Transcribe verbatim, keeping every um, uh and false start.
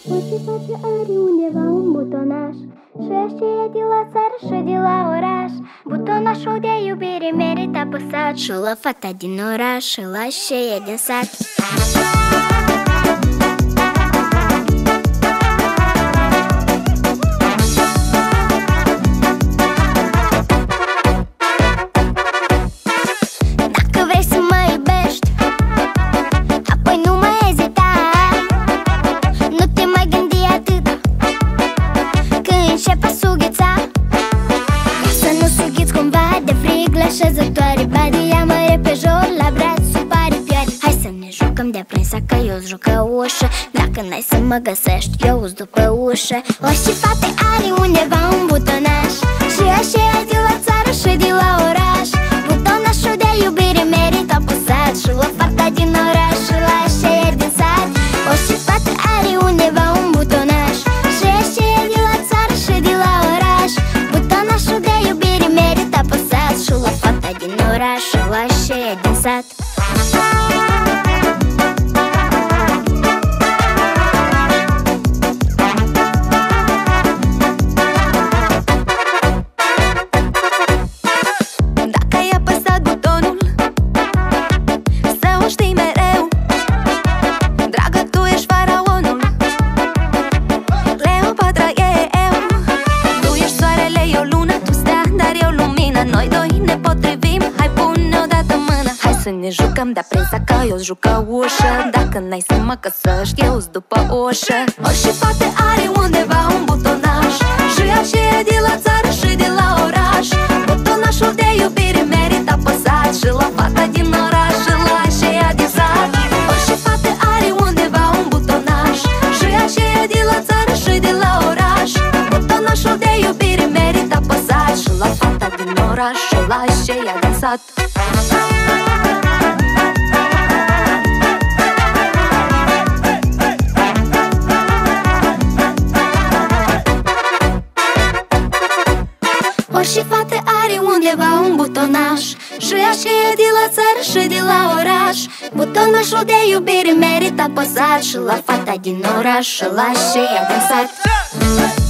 Orice face are undeva un butonaș și așa e de la țară și de la oraș. Butonașul de iubire merită apăsat și la fata din oraș și la aceea din sat. Dacă vrei să mă iubești, apoi nu mai ezita, nu te mai gândi atât când începe a sughița. Ca să nu sughiți cumva de frig la șezătoare, bade ia-mă repejor la braț, supare pioare. Hai să ne jucăm de aprinsa că eu-s jucă ușă. Dacă n-ai să mă găsești, eu-s după ușă. Orice fată are undeva un butonaș și așa e de la țară și de la oraș. Butonașul de iubire merită apăsat și la fata din oraș și la aceea din sat. Orice fată are undeva un butonaș și așa e de la țară și de la oraș. Butonașul de iubire merită apăsat și la fata din oraș și la aceea din sat. Să ne jucăm de-a prinsa că eu-s jucă ușă. Dacă n-ai să mă căsăști, eu-s după ușă. Orice fată are undeva un butonaș și aceea de la țară și de la oraș. Butonașul de iubire merită apăsat și la fata din oraș și la aceea din sat. Orice fată are undeva un butonaș și aceea de la țară și de la oraș. Butonașul de iubire merită apăsat și la fata din oraș și la aceea din sat. Orice fată are undeva un butonaș și aceea de la țară și de la oraș. Butonașul de iubire merită apăsat și la fata din oraș și la aceea din sat.